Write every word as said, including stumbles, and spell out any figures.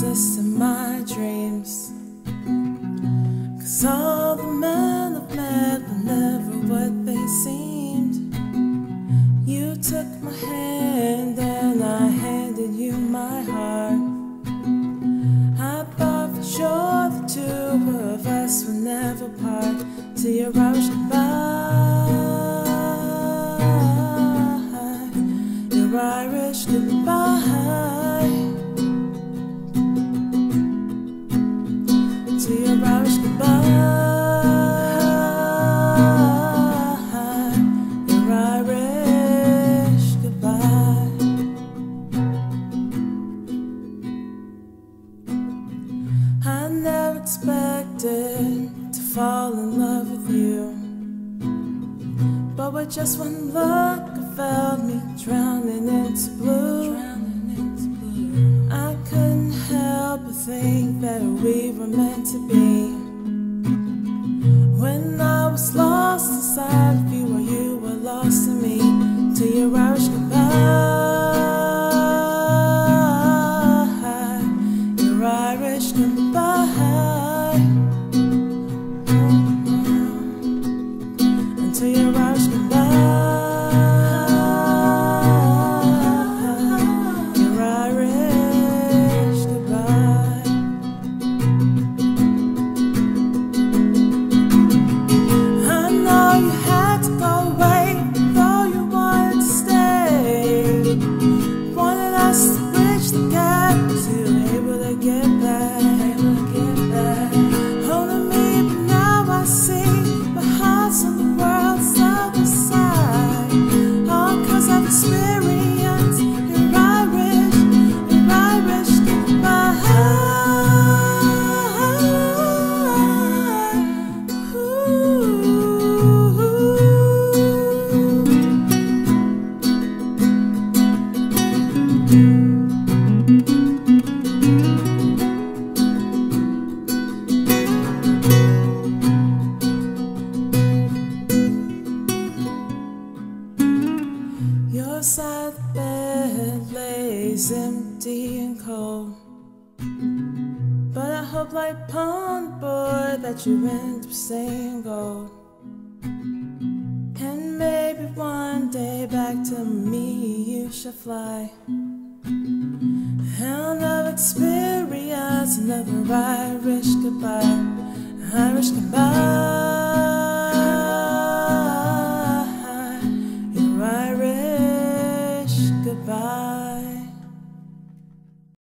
exist in my dreams. Cause all the men I've met were never what they seemed. You took my hand and I handed you my heart. I thought for sure the two of us would never part, till your Irish goodbye, your Irish goodbye, till your Irish goodbye, your Irish goodbye. I never expected to fall in love with you, but with just one look I felt me drowning into blue. I couldn't help but think that we were meant to be. When I was lost inside of you, or you were lost in me, till your Irish goodbye, your Irish goodbye, until your Irish goodbye, your Irish goodbye. I know you had to go away, though you wanted to stay. Wanted us to bridge the gap, to able to get back, able to get back. Holding me, but now I see my heart's on the world side by side. All cause I've experienced your Irish, your Irish goodbye. Your side of the bed lays empty and cold, but I hope like upon board that you end up staying gold. And maybe one day back to me you shall fly, and I'll never experience another Irish goodbye, Irish goodbye.